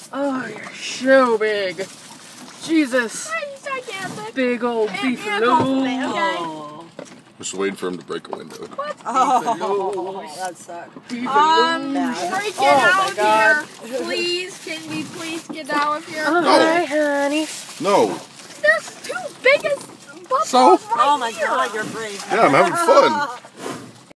Oh, you're so big. Jesus. He's gigantic. Big old beefalo. Okay. Just waiting for him to break a window. What? Oh, that sucks. Before we get Oh out here, please, can we please get out of here? Alright, honey. No. There's two biggest buffaloes So? right Oh my here. God, you're brave. Yeah, I'm having fun.